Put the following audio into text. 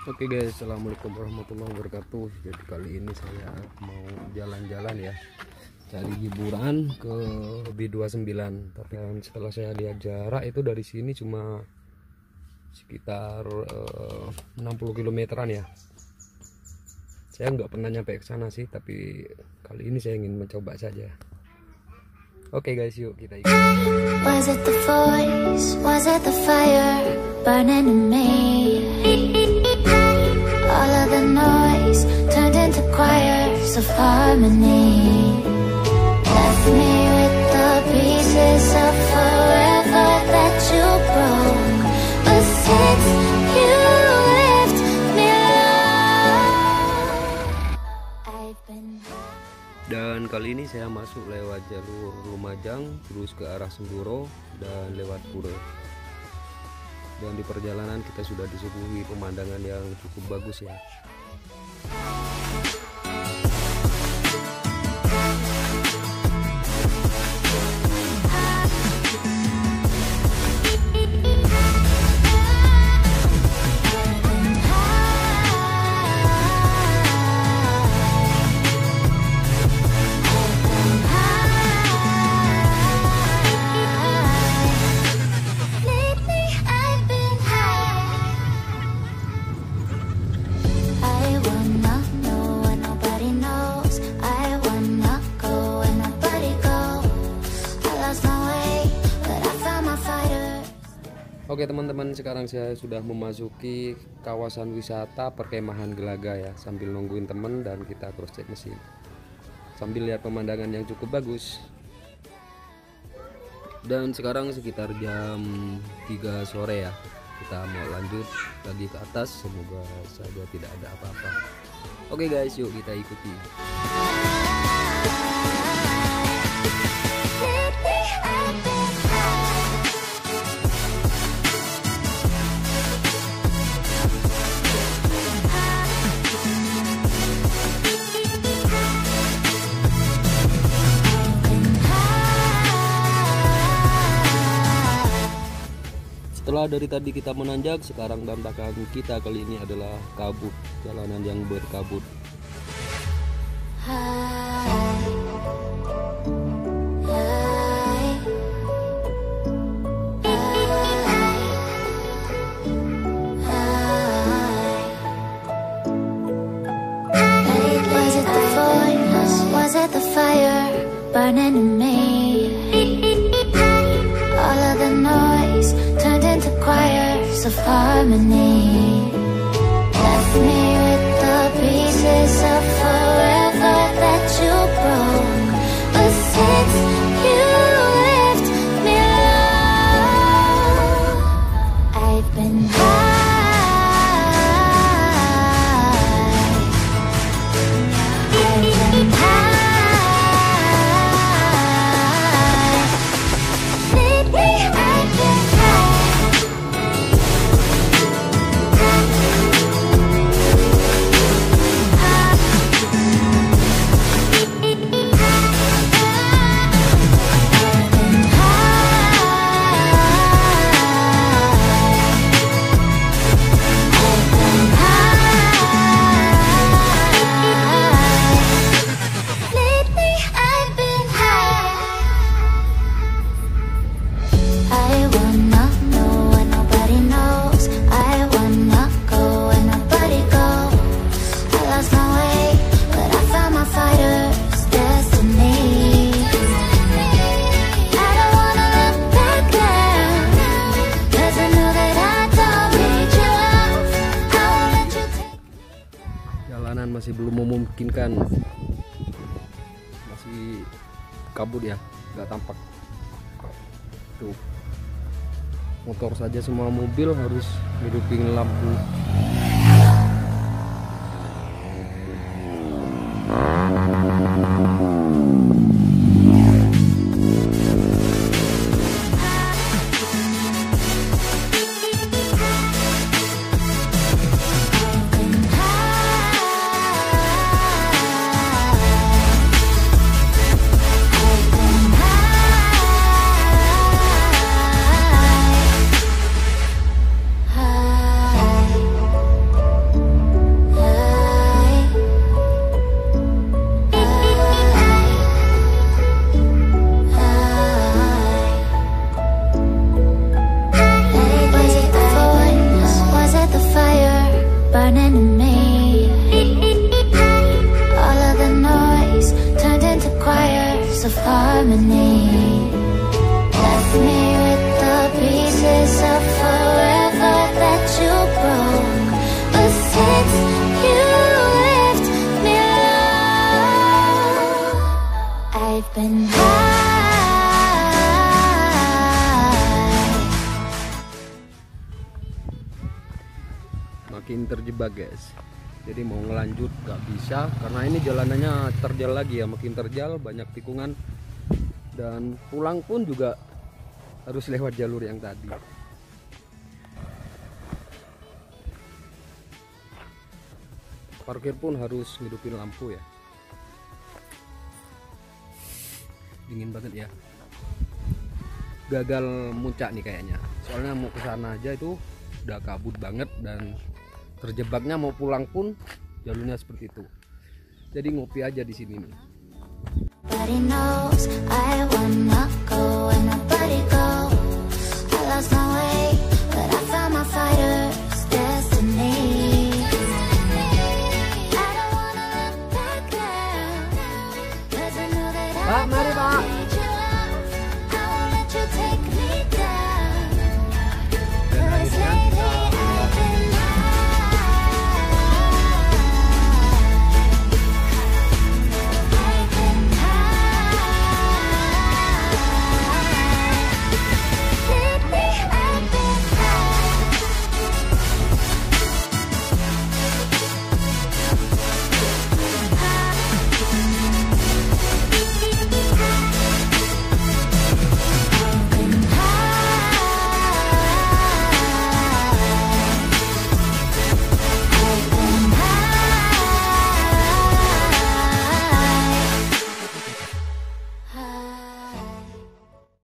Oke guys, assalamualaikum warahmatullahi wabarakatuh. Jadi kali ini saya mau jalan-jalan ya, cari hiburan ke B29. Tapi setelah saya lihat jarak itu dari sini cuma sekitar 60 kilometeran ya. Saya nggak pernah nyampe ke sana sih, tapi kali ini saya ingin mencoba saja. Oke guys, yuk kita ikut. Was it the voice? Was it the fire burning in me? All of the noise turned into choirs of harmony. Left me with the pieces of forever that you broke. But since you left me alone, I've been. Dan kali ini saya masuk lewat jalur Lumajang terus ke arah Senduro dan lewat Pura. Dan di perjalanan kita sudah disuguhi pemandangan yang cukup bagus ya. Oke teman-teman, sekarang saya sudah memasuki kawasan wisata perkemahan Gelaga ya, sambil nungguin temen dan kita cross check mesin sambil lihat pemandangan yang cukup bagus. Dan sekarang sekitar jam 3 sore ya, kita mau lanjut lagi ke atas, semoga saja tidak ada apa-apa. Oke guys, yuk kita ikuti. Setelah dari tadi kita menanjak, sekarang tantangan kita kali ini adalah kabut, jalanan yang berkabut. Was it the voice? Was it the fire burning in me? All of the noise turned into choirs of harmony. Left me with the pieces of forever that you broke. But since you left me alone, I've been high. I've been high. Lately I've been masih belum memungkinkan, masih kabut ya, nggak tampak tuh motor saja, semua mobil harus hidupin lampu. running to me. All of the noise turned into choirs of harmony. Left me with the pieces of forever that you broke. But since you left me alone, I've been high. Makin terjebak guys, jadi mau ngelanjut gak bisa karena ini jalanannya terjal lagi ya, makin terjal, banyak tikungan, dan pulang pun juga harus lewat jalur yang tadi. Parkir pun harus ngidupin lampu ya. Dingin banget ya. Gagal muncak nih kayaknya, soalnya mau ke sana aja itu udah kabut banget, dan terjebaknya mau pulang pun jalurnya seperti itu. Jadi ngopi aja di sini nih. But he knows I wanna go and